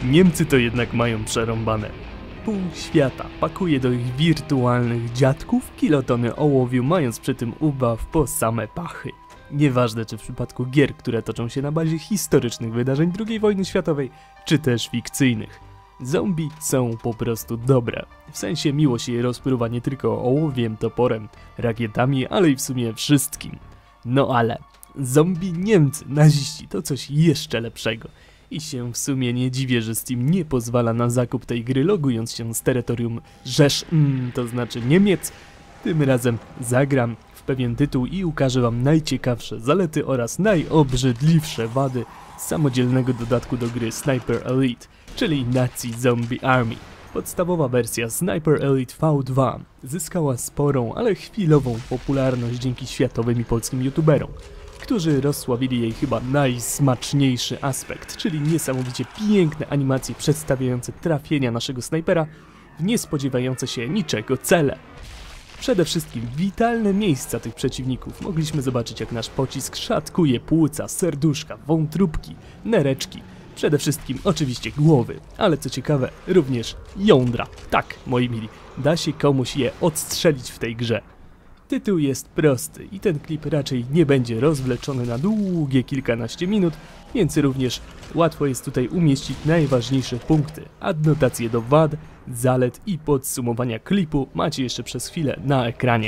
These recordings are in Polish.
Niemcy to jednak mają przerąbane. Pół świata pakuje do ich wirtualnych dziadków kilotony ołowiu, mając przy tym ubaw po same pachy. Nieważne czy w przypadku gier, które toczą się na bazie historycznych wydarzeń II wojny światowej, czy też fikcyjnych. Zombie są po prostu dobre. W sensie miło się je rozpruwa nie tylko ołowiem, toporem, rakietami, ale i w sumie wszystkim. No ale zombie Niemcy, naziści to coś jeszcze lepszego. I się w sumie nie dziwię, że Steam nie pozwala na zakup tej gry, logując się z terytorium Rzesz, to znaczy Niemiec. Tym razem zagram w pewien tytuł i ukażę wam najciekawsze zalety oraz najobrzydliwsze wady samodzielnego dodatku do gry Sniper Elite, czyli Nazi Zombie Army. Podstawowa wersja Sniper Elite V2 zyskała sporą, ale chwilową popularność dzięki światowym i polskim youtuberom, którzy rozsławili jej chyba najsmaczniejszy aspekt, czyli niesamowicie piękne animacje przedstawiające trafienia naszego snajpera w niespodziewające się niczego cele. Przede wszystkim witalne miejsca tych przeciwników mogliśmy zobaczyć, jak nasz pocisk szatkuje płuca, serduszka, wątróbki, nereczki, przede wszystkim oczywiście głowy, ale co ciekawe również jądra. Tak, moi mili, da się komuś je odstrzelić w tej grze. Tytuł jest prosty i ten klip raczej nie będzie rozwleczony na długie kilkanaście minut, więc również łatwo jest tutaj umieścić najważniejsze punkty. Adnotacje do wad, zalet i podsumowania klipu macie jeszcze przez chwilę na ekranie.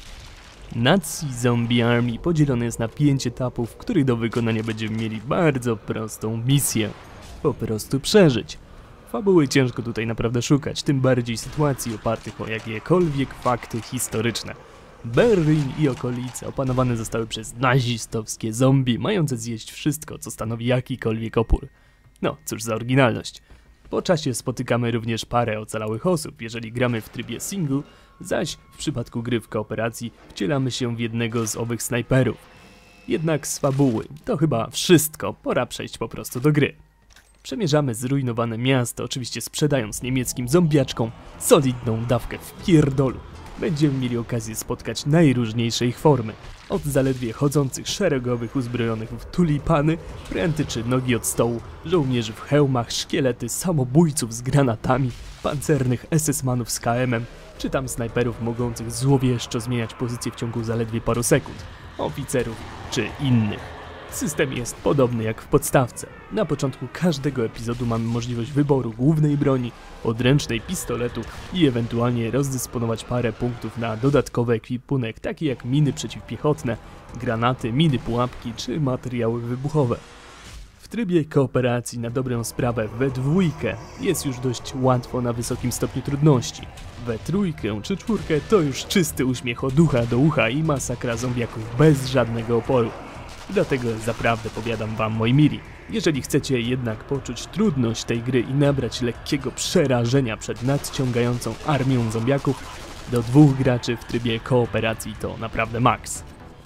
Nazi Zombie Army podzielony jest na 5 etapów, w których do wykonania będziemy mieli bardzo prostą misję. Po prostu przeżyć. Fabuły ciężko tutaj naprawdę szukać, tym bardziej sytuacji opartych o jakiekolwiek fakty historyczne. Berlin i okolice opanowane zostały przez nazistowskie zombie, mające zjeść wszystko, co stanowi jakikolwiek opór. No, cóż za oryginalność. Po czasie spotykamy również parę ocalałych osób, jeżeli gramy w trybie single, zaś w przypadku gry w kooperacji wcielamy się w jednego z owych snajperów. Jednak z fabuły to chyba wszystko, pora przejść po prostu do gry. Przemierzamy zrujnowane miasto, oczywiście sprzedając niemieckim zombiaczkom solidną dawkę w pierdolu. Będziemy mieli okazję spotkać najróżniejsze ich formy. Od zaledwie chodzących szeregowych uzbrojonych w tulipany, pręty czy nogi od stołu, żołnierzy w hełmach, szkielety, samobójców z granatami, pancernych SS-manów z KM-em, czy tam snajperów mogących złowieszczo zmieniać pozycję w ciągu zaledwie paru sekund, oficerów czy innych. System jest podobny jak w podstawce. Na początku każdego epizodu mamy możliwość wyboru głównej broni, podręcznej, pistoletu i ewentualnie rozdysponować parę punktów na dodatkowy ekwipunek, taki jak miny przeciwpiechotne, granaty, miny pułapki czy materiały wybuchowe. W trybie kooperacji na dobrą sprawę we dwójkę jest już dość łatwo na wysokim stopniu trudności. We trójkę czy czwórkę to już czysty uśmiech od ucha do ucha i masakra zombiaków bez żadnego oporu. Dlatego zaprawdę powiadam wam, moi mili, jeżeli chcecie jednak poczuć trudność tej gry i nabrać lekkiego przerażenia przed nadciągającą armią zombiaków, do 2 graczy w trybie kooperacji to naprawdę maks.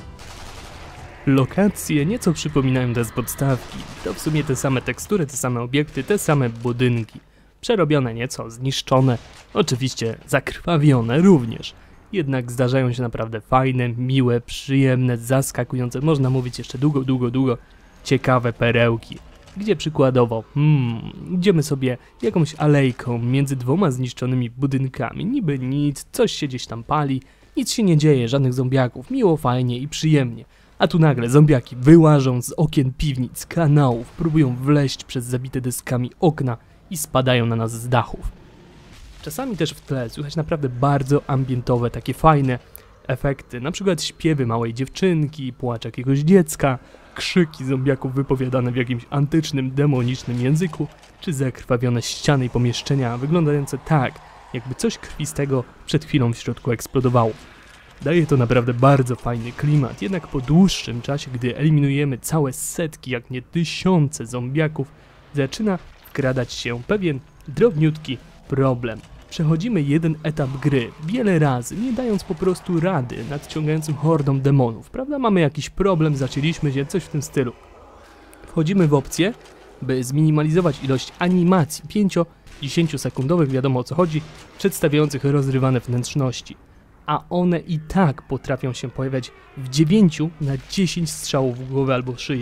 Lokacje nieco przypominają te z podstawki, to w sumie te same tekstury, te same obiekty, te same budynki. Przerobione nieco, zniszczone, oczywiście zakrwawione również. Jednak zdarzają się naprawdę fajne, miłe, przyjemne, zaskakujące, można mówić jeszcze długo, ciekawe perełki. Gdzie przykładowo, idziemy sobie jakąś alejką między 2 zniszczonymi budynkami, niby nic, coś się gdzieś tam pali, nic się nie dzieje, żadnych zombiaków, miło, fajnie i przyjemnie. A tu nagle zombiaki wyłażą z okien piwnic, kanałów, próbują wleźć przez zabite deskami okna i spadają na nas z dachów. Czasami też w tle słychać naprawdę bardzo ambientowe, takie fajne efekty, na przykład śpiewy małej dziewczynki, płacz jakiegoś dziecka, krzyki zombiaków wypowiadane w jakimś antycznym, demonicznym języku, czy zakrwawione ściany i pomieszczenia wyglądające tak, jakby coś krwistego przed chwilą w środku eksplodowało. Daje to naprawdę bardzo fajny klimat, jednak po dłuższym czasie, gdy eliminujemy całe setki, jak nie tysiące zombiaków, zaczyna wkradać się pewien drobniutki problem. Przechodzimy jeden etap gry wiele razy, nie dając po prostu rady nadciągającym hordom demonów, prawda? Mamy jakiś problem, zacięliśmy się, coś w tym stylu. Wchodzimy w opcję, by zminimalizować ilość animacji 5-10 sekundowych, wiadomo o co chodzi, przedstawiających rozrywane wnętrzności. A one i tak potrafią się pojawiać w 9 na 10 strzałów w głowę albo szyję.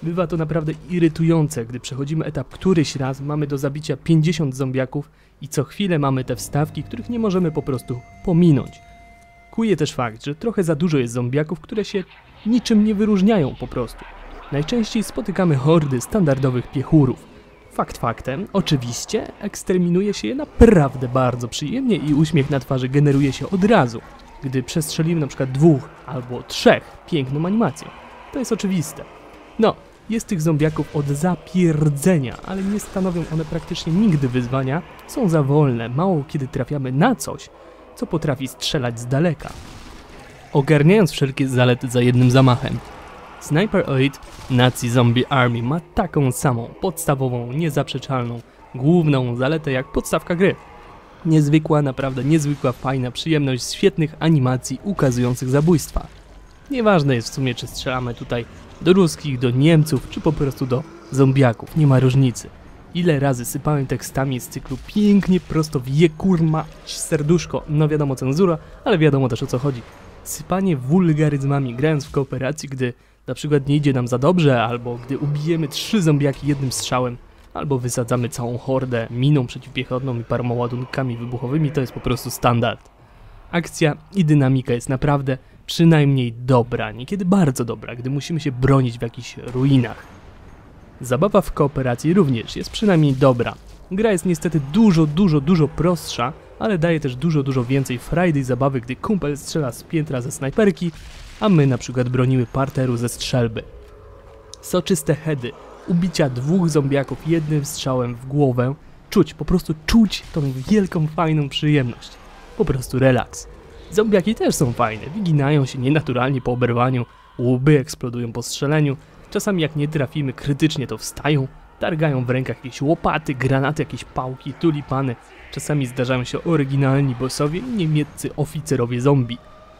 Bywa to naprawdę irytujące, gdy przechodzimy etap któryś raz, mamy do zabicia 50 zombiaków i co chwilę mamy te wstawki, których nie możemy po prostu pominąć. Kuje też fakt, że trochę za dużo jest zombiaków, które się niczym nie wyróżniają po prostu. Najczęściej spotykamy hordy standardowych piechurów. Fakt faktem, oczywiście, eksterminuje się je naprawdę bardzo przyjemnie i uśmiech na twarzy generuje się od razu, gdy przestrzelimy na przykład 2 albo 3 piękną animacją. To jest oczywiste. No, jest tych zombiaków od zapierdzenia, ale nie stanowią one praktycznie nigdy wyzwania, są za wolne, mało kiedy trafiamy na coś, co potrafi strzelać z daleka. Ogarniając wszelkie zalety za jednym zamachem, Sniper Elite Nazi Zombie Army ma taką samą, podstawową, niezaprzeczalną, główną zaletę jak podstawka gry. Niezwykła, naprawdę niezwykła, fajna przyjemność z świetnych animacji ukazujących zabójstwa. Nieważne jest w sumie, czy strzelamy tutaj do ruskich, do Niemców, czy po prostu do zombiaków, nie ma różnicy. Ile razy sypałem tekstami z cyklu pięknie prosto w je kurma serduszko, no wiadomo cenzura, ale wiadomo też o co chodzi. Sypanie wulgaryzmami grając w kooperacji, gdy na przykład nie idzie nam za dobrze, albo gdy ubijemy 3 zombiaki jednym strzałem, albo wysadzamy całą hordę miną przeciwpiechotną i paroma ładunkami wybuchowymi, to jest po prostu standard. Akcja i dynamika jest naprawdę przynajmniej dobra, niekiedy bardzo dobra, gdy musimy się bronić w jakichś ruinach. Zabawa w kooperacji również jest przynajmniej dobra. Gra jest niestety dużo prostsza, ale daje też dużo więcej frajdy i zabawy, gdy kumpel strzela z piętra ze snajperki, a my na przykład bronimy parteru ze strzelby. Soczyste heady, ubicia 2 zombiaków jednym strzałem w głowę, po prostu czuć tą wielką, fajną przyjemność. Po prostu relaks. Zombiaki też są fajne, wyginają się nienaturalnie po oberwaniu, łby eksplodują po strzeleniu, czasami jak nie trafimy krytycznie to wstają, targają w rękach jakieś łopaty, granaty, jakieś pałki, tulipany, czasami zdarzają się oryginalni bossowie i niemieccy oficerowie zombie.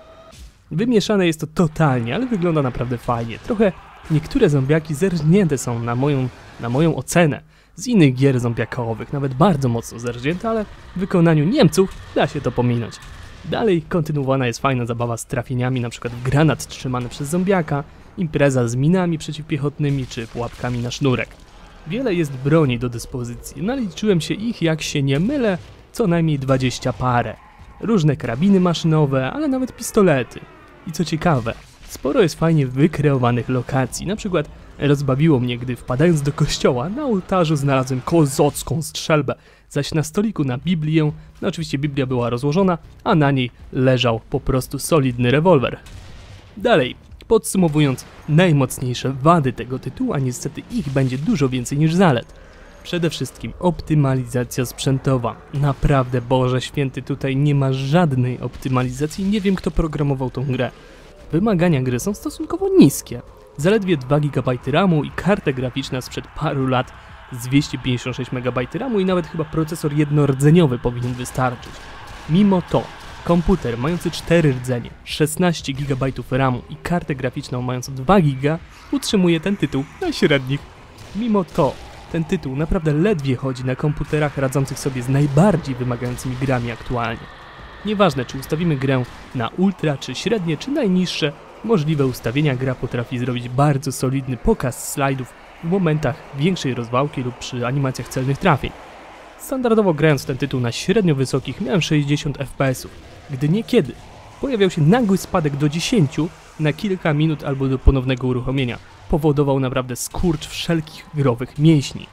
Wymieszane jest to totalnie, ale wygląda naprawdę fajnie. Trochę niektóre zombiaki zerżnięte są na moją ocenę z innych gier zombiakowych, nawet bardzo mocno zerżnięte, ale w wykonaniu Niemców da się to pominąć. Dalej kontynuowana jest fajna zabawa z trafieniami, np. w granat trzymany przez zombiaka, impreza z minami przeciwpiechotnymi czy pułapkami na sznurek. Wiele jest broni do dyspozycji, naliczyłem się ich, jak się nie mylę, co najmniej 20 parę. Różne karabiny maszynowe, ale nawet pistolety. I co ciekawe, sporo jest fajnie wykreowanych lokacji, na przykład rozbawiło mnie, gdy wpadając do kościoła, na ołtarzu znalazłem kozocką strzelbę, zaś na stoliku na Biblię, no oczywiście Biblia była rozłożona, a na niej leżał po prostu solidny rewolwer. Dalej, podsumowując, najmocniejsze wady tego tytułu, a niestety ich będzie dużo więcej niż zalet. Przede wszystkim optymalizacja sprzętowa. Naprawdę, Boże Święty, tutaj nie ma żadnej optymalizacji, nie wiem kto programował tą grę. Wymagania gry są stosunkowo niskie. Zaledwie 2 GB RAMu i karta graficzna sprzed paru lat z 256 MB RAMu i nawet chyba procesor jednordzeniowy powinien wystarczyć. Mimo to, komputer mający 4 rdzenie, 16 GB RAMu i kartę graficzną mającą 2 GB utrzymuje ten tytuł na średnich. Mimo to, ten tytuł naprawdę ledwie chodzi na komputerach radzących sobie z najbardziej wymagającymi grami aktualnie. Nieważne, czy ustawimy grę na ultra, czy średnie, czy najniższe, możliwe ustawienia, gra potrafi zrobić bardzo solidny pokaz slajdów w momentach większej rozwałki lub przy animacjach celnych trafień. Standardowo grając ten tytuł na średnio wysokich miałem 60 FPS, gdy niekiedy pojawiał się nagły spadek do 10 na kilka minut albo do ponownego uruchomienia. Powodował naprawdę skurcz wszelkich growych mięśni.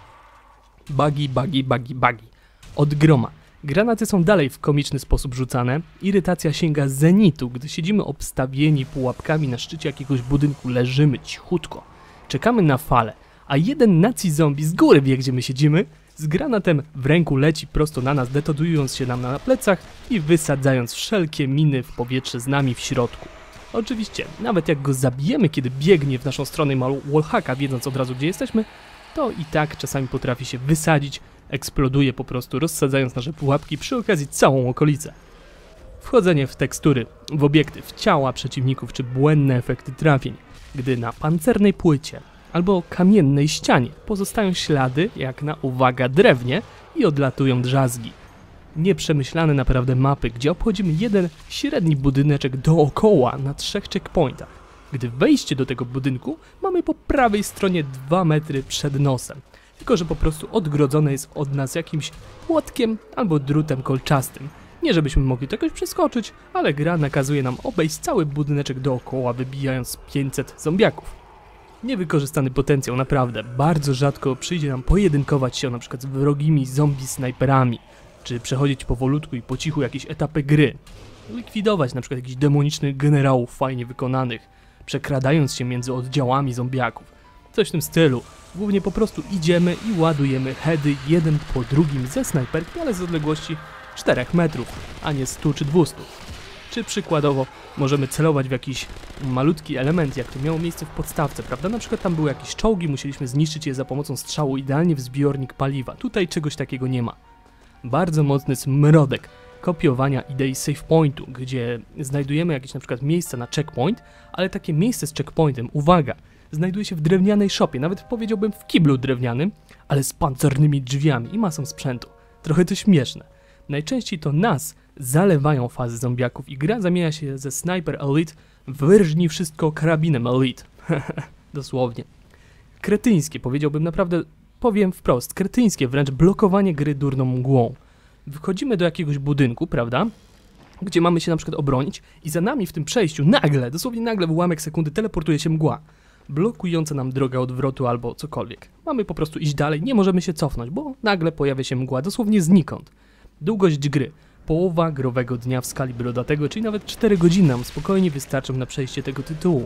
Bugi. Od groma. Granaty są dalej w komiczny sposób rzucane, irytacja sięga zenitu, gdy siedzimy obstawieni pułapkami na szczycie jakiegoś budynku, leżymy cichutko, czekamy na falę, a jeden nazi zombie z góry wie gdzie my siedzimy, z granatem w ręku leci prosto na nas, detonując się nam na plecach i wysadzając wszelkie miny w powietrze z nami w środku. Oczywiście, nawet jak go zabijemy, kiedy biegnie w naszą stronę i ma wallhacka, wiedząc od razu gdzie jesteśmy, to i tak czasami potrafi się wysadzić, eksploduje po prostu, rozsadzając nasze pułapki, przy okazji całą okolicę. Wchodzenie w tekstury, w obiektyw ciała przeciwników czy błędne efekty trafień, gdy na pancernej płycie albo kamiennej ścianie pozostają ślady jak na, uwaga, drewnie i odlatują drzazgi. Nieprzemyślane naprawdę mapy, gdzie obchodzimy jeden średni budyneczek dookoła na 3 checkpointach. gdy wejście do tego budynku mamy po prawej stronie 2 metry przed nosem. Tylko że po prostu odgrodzone jest od nas jakimś płotkiem albo drutem kolczastym. Nie żebyśmy mogli to jakoś przeskoczyć, ale gra nakazuje nam obejść cały budyneczek dookoła, wybijając 500 zombiaków. Niewykorzystany potencjał, naprawdę. Bardzo rzadko przyjdzie nam pojedynkować się na przykład z wrogimi zombie snajperami, czy przechodzić powolutku i po cichu jakieś etapy gry. Likwidować na przykład jakichś demonicznych generałów fajnie wykonanych, przekradając się między oddziałami zombiaków. Coś w tym stylu. Głównie po prostu idziemy i ładujemy heady jeden po drugim ze snajperki, ale z odległości 4 metrów, a nie 100 czy 200. Czy przykładowo możemy celować w jakiś malutki element, jak to miało miejsce w podstawce, prawda? Na przykład tam były jakieś czołgi, musieliśmy zniszczyć je za pomocą strzału idealnie w zbiornik paliwa. Tutaj czegoś takiego nie ma. Bardzo mocny smrodek kopiowania idei save pointu, gdzie znajdujemy jakieś na przykład miejsce na checkpoint, ale takie miejsce z checkpointem, uwaga, znajduje się w drewnianej szopie, nawet powiedziałbym w kiblu drewnianym, ale z pancernymi drzwiami i masą sprzętu. Trochę to śmieszne. Najczęściej to nas zalewają fazy zombiaków i gra zamienia się ze Sniper Elite w wyrżnij wszystko karabinem Elite. Dosłownie. Kretyńskie, powiedziałbym naprawdę, powiem wprost, kretyńskie wręcz blokowanie gry durną mgłą. Wchodzimy do jakiegoś budynku, prawda, gdzie mamy się na przykład obronić i za nami w tym przejściu nagle, dosłownie nagle w ułamek sekundy teleportuje się mgła, blokująca nam drogę odwrotu albo cokolwiek. Mamy po prostu iść dalej, nie możemy się cofnąć, bo nagle pojawia się mgła dosłownie znikąd. Długość gry. Połowa growego dnia w skali brodatego, czyli nawet 4 godziny nam spokojnie wystarczą na przejście tego tytułu.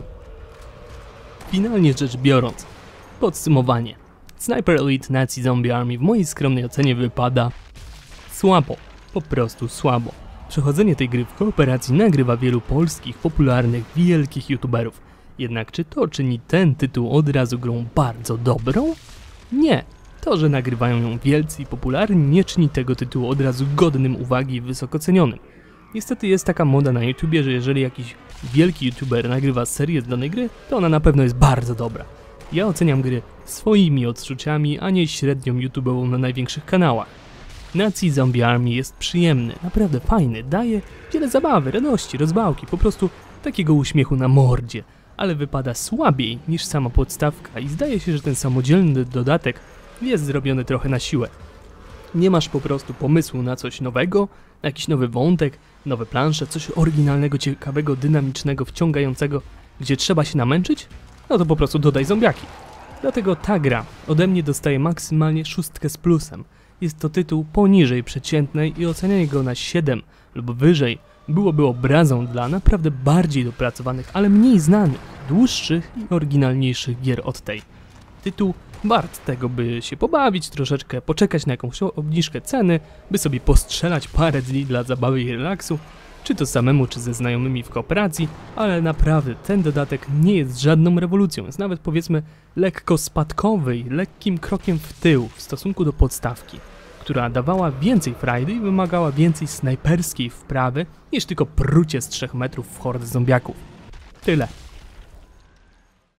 Finalnie rzecz biorąc, podsumowanie. Sniper Elite Nazi Zombie Army w mojej skromnej ocenie wypada słabo, po prostu słabo. Przechodzenie tej gry w kooperacji nagrywa wielu polskich, popularnych, wielkich youtuberów. Jednak czy to czyni ten tytuł od razu grą bardzo dobrą? Nie. To, że nagrywają ją wielcy i popularni, nie czyni tego tytułu od razu godnym uwagi i wysoko cenionym. Niestety jest taka moda na YouTubie, że jeżeli jakiś wielki YouTuber nagrywa serię z danej gry, to ona na pewno jest bardzo dobra. Ja oceniam gry swoimi odczuciami, a nie średnią YouTube'ową na największych kanałach. Nazi Zombie Army jest przyjemny, naprawdę fajny, daje wiele zabawy, radości, rozwałki, po prostu takiego uśmiechu na mordzie, ale wypada słabiej niż sama podstawka i zdaje się, że ten samodzielny dodatek jest zrobiony trochę na siłę. Nie masz po prostu pomysłu na coś nowego, na jakiś nowy wątek, nowe plansze, coś oryginalnego, ciekawego, dynamicznego, wciągającego, gdzie trzeba się namęczyć? No to po prostu dodaj zombiaki. Dlatego ta gra ode mnie dostaje maksymalnie 6 z plusem. Jest to tytuł poniżej przeciętnej i ocenianie go na 7 lub wyżej byłoby obrazą dla naprawdę bardziej dopracowanych, ale mniej znanych, dłuższych i oryginalniejszych gier od tej. Tytuł wart tego, by się pobawić troszeczkę, poczekać na jakąś obniżkę ceny, by sobie postrzelać parę dni dla zabawy i relaksu, czy to samemu, czy ze znajomymi w kooperacji, ale naprawdę ten dodatek nie jest żadną rewolucją, jest nawet powiedzmy lekko spadkowy i lekkim krokiem w tył w stosunku do podstawki, która dawała więcej frajdy i wymagała więcej snajperskiej wprawy niż tylko prucie z 3 metrów w hordę zombiaków. Tyle.